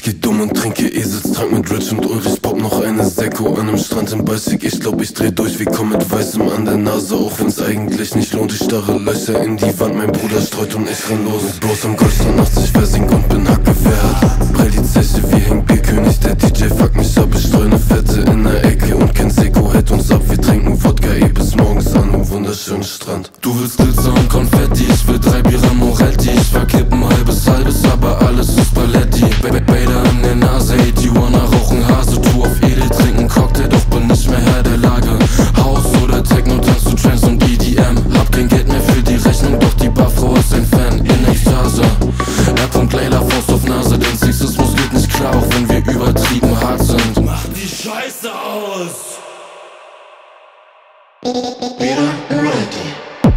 geh dumm und trinke Eselstrank mit Rich und Ulrich, pop noch eine Sekko an einem Strand in Balsig. Ich glaub, ich dreh durch wie komm mit Weißem an der Nase, auch wenn's eigentlich nicht lohnt. Ich starre Löcher in die Wand, mein Bruder streut und ich renn los. Mit Bros am Goldstrand nachts, ich versing und bin hackgewehrt. Prell die Zeche wie Henk Bierkönig, der DJ fuck mich ab. Ich streu ne Fette in der Ecke und kein Seko hält uns ab. Wir trinken Wodka bis morgens an einem wunderschönen Strand. Du willst Glitzer und Konfetti, ich will 3 Bier Moretti. Ich verkippen halbes, aber alles ist Paletti. Bader an der Nase, ey, die wanna rauchen Hase. Tu auf Edel, trinken Cocktail, doch bin nicht mehr Herr der Lage. Haus oder Techno, tanzt du Trance und EDM. Hab kein Geld mehr für die Rechnung, doch die Barfrau ist ein Fan. In Ekstase, R.Leila, Faust auf Nase. Denn Sexismus geht nicht klar, auch wenn wir übertrieben hart sind. Mach die Scheiße aus! Peter Moretti.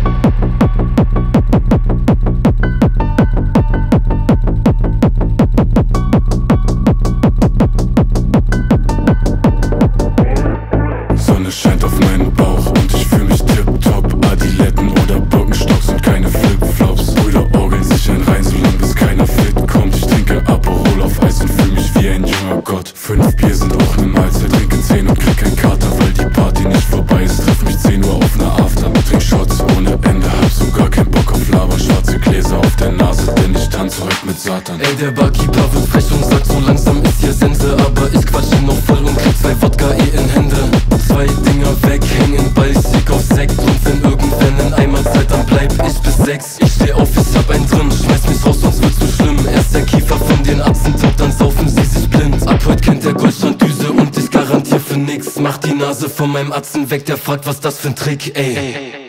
Sonne scheint auf meinen Bauch und ich fühl mich tipptopp. Adiletten oder Birkenstocks und keine Flipflops. Brüder orgeln sich ein rein, solange bis keiner fit kommt. Ich trinke Aperol auf Eis und fühl mich wie ein junger Gott. 5 Bier sind auch ne Mahlzeit, trinke 10 und krieg kein Kater, weil die Party nicht vorbei ist. Treff mich 10 Uhr auf ner After, trink Shots ohne Ende. Hab sogar kein Bock auf Laber, schwarze Gläser auf der Nase, denn ich tanze heute mit Satan. Ey, der Barkeeper wird frech und sagt, so langsam ist hier Sense. Aber ich quatsch ihn noch voll und krieg 2 Wodka in Hände. 2 Dinger weghängen, Balsig auf Sekt. Und wenn irgendwann in Eimer Zeit, dann bleib ich bis 6. Ich steh auf, ich hab einen drin, schmeiß mich raus, sonst wird's zu schlimm. Erst der Kiefer von den Atzen top, dann saufen sie sich blind. Ab heute kennt der Goldstrand Düse und ich garantier für nix. Mach die Nase von meinem Atzen weg, der fragt, was das für ein Trick, ey.